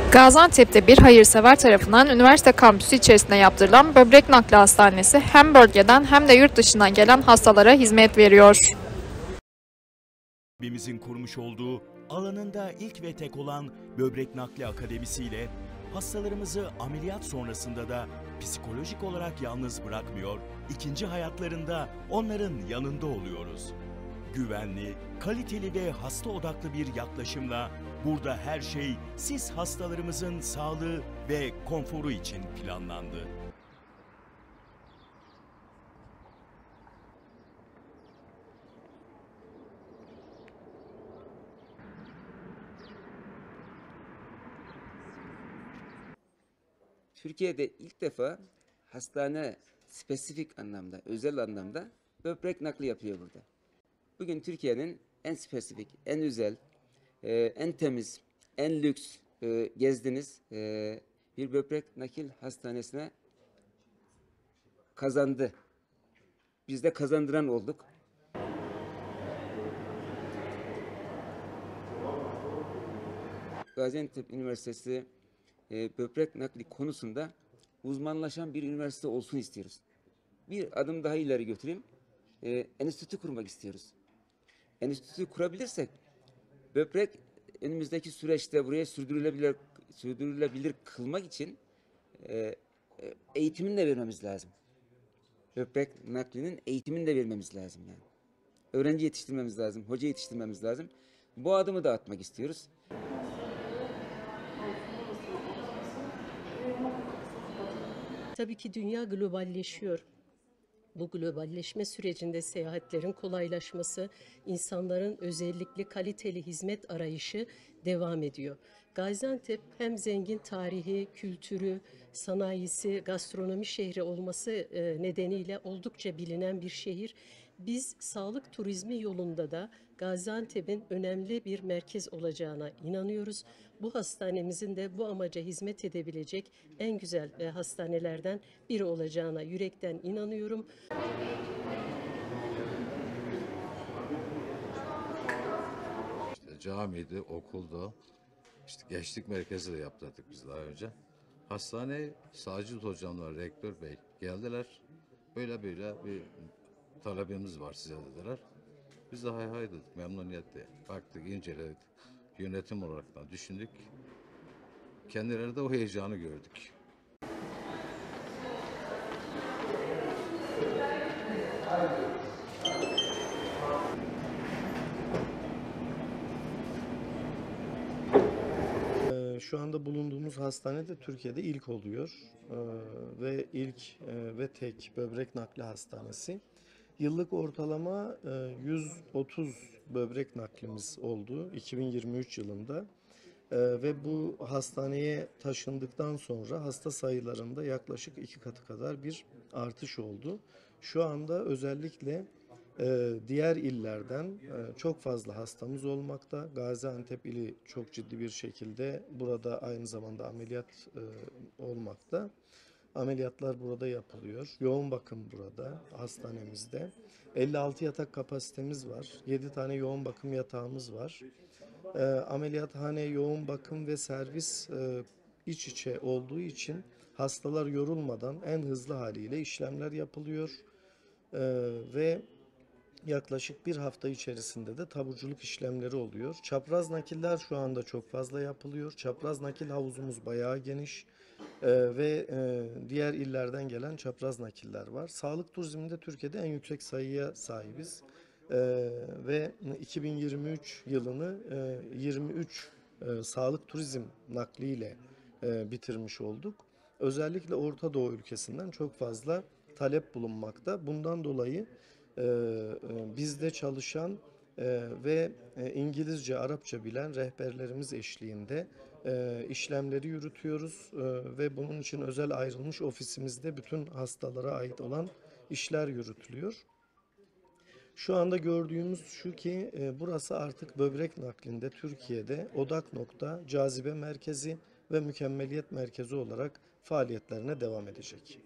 Gaziantep'te bir hayırsever tarafından üniversite kampüsü içerisinde yaptırılan böbrek nakli hastanesi hem bölgeden hem de yurt dışından gelen hastalara hizmet veriyor. Hizmetimizin kurmuş olduğu alanında ilk ve tek olan Böbrek Nakli Akademisi ile hastalarımızı ameliyat sonrasında da psikolojik olarak yalnız bırakmıyor, ikinci hayatlarında onların yanında oluyoruz. Güvenli, kaliteli ve hasta odaklı bir yaklaşımla burada her şey siz hastalarımızın sağlığı ve konforu için planlandı. Türkiye'de ilk defa hastane spesifik anlamda, özel anlamda böbrek nakli yapıyor burada. Bugün Türkiye'nin en spesifik, en özel, en temiz, en lüks gezdiğiniz bir böbrek nakil hastanesine kazandı. Biz de kazandıran olduk. Gaziantep Üniversitesi böbrek nakli konusunda uzmanlaşan bir üniversite olsun istiyoruz. Bir adım daha ileri götüreyim. Enstitü kurmak istiyoruz. Enstitü kurabilirsek böbrek önümüzdeki süreçte buraya sürdürülebilir kılmak için eğitimini de vermemiz lazım. Böbrek naklinin eğitimini de vermemiz lazım yani. Öğrenci yetiştirmemiz lazım, hoca yetiştirmemiz lazım. Bu adımı da atmak istiyoruz. Tabii ki dünya globalleşiyor. Bu globalleşme sürecinde seyahatlerin kolaylaşması, insanların özellikle kaliteli hizmet arayışı devam ediyor. Gaziantep hem zengin tarihi, kültürü, sanayisi, gastronomi şehri olması nedeniyle oldukça bilinen bir şehir. Biz sağlık turizmi yolunda da Gaziantep'in önemli bir merkez olacağına inanıyoruz. Bu hastanemizin de bu amaca hizmet edebilecek en güzel hastanelerden biri olacağına yürekten inanıyorum. İşte camiydi, okulda, işte gençlik merkezi de yaptırdık biz daha önce. Hastaneye Sacit hocamlar, rektör bey geldiler. Böyle bir talebimiz var size dediler. Biz de hay hay dedik, memnuniyetle baktık, inceledik. Yönetim olarak da düşündük. Kendileri de o heyecanı gördük. Şu anda bulunduğumuz hastane de Türkiye'de ilk oluyor ve ilk ve tek böbrek nakli hastanesi. Yıllık ortalama 130 böbrek naklimiz oldu 2023 yılında ve bu hastaneye taşındıktan sonra hasta sayılarında yaklaşık 2 katı kadar bir artış oldu. Şu anda özellikle diğer illerden çok fazla hastamız olmakta. Gaziantep ili çok ciddi bir şekilde burada aynı zamanda ameliyat olmakta. Ameliyatlar burada yapılıyor. Yoğun bakım burada, hastanemizde. 56 yatak kapasitemiz var. 7 tane yoğun bakım yatağımız var. Ameliyathane, yoğun bakım ve servis iç içe olduğu için hastalar yorulmadan en hızlı haliyle işlemler yapılıyor. Ve yaklaşık bir hafta içerisinde de taburculuk işlemleri oluyor. Çapraz nakiller şu anda çok fazla yapılıyor. Çapraz nakil havuzumuz bayağı geniş ve diğer illerden gelen çapraz nakiller var. Sağlık turizminde Türkiye'de en yüksek sayıya sahibiz. Ve 2023 yılını 23 sağlık turizm nakliyle bitirmiş olduk. Özellikle Orta Doğu ülkesinden çok fazla talep bulunmakta. Bundan dolayı bizde çalışan ve İngilizce, Arapça bilen rehberlerimiz eşliğinde işlemleri yürütüyoruz ve bunun için özel ayrılmış ofisimizde bütün hastalara ait olan işler yürütülüyor. Şu anda gördüğümüz şu ki burası artık böbrek naklinde Türkiye'de odak nokta, cazibe merkezi ve mükemmeliyet merkezi olarak faaliyetlerine devam edecek.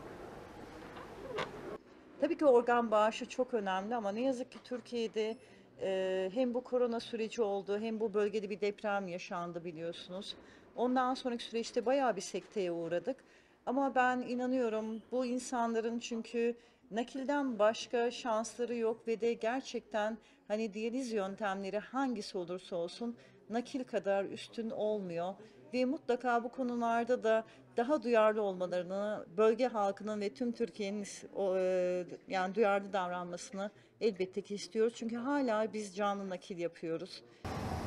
Tabii ki organ bağışı çok önemli ama ne yazık ki Türkiye'de Hem bu korona süreci oldu, hem bu bölgede bir deprem yaşandı biliyorsunuz. Ondan sonraki süreçte bayağı bir sekteye uğradık. Ama ben inanıyorum bu insanların, çünkü nakilden başka şansları yok ve de gerçekten hani diyaliz yöntemleri hangisi olursa olsun nakil kadar üstün olmuyor. Ve mutlaka bu konularda da daha duyarlı olmalarını, bölge halkının ve tüm Türkiye'nin yani duyarlı davranmasını elbette ki istiyoruz. Çünkü hala biz canlı nakil yapıyoruz.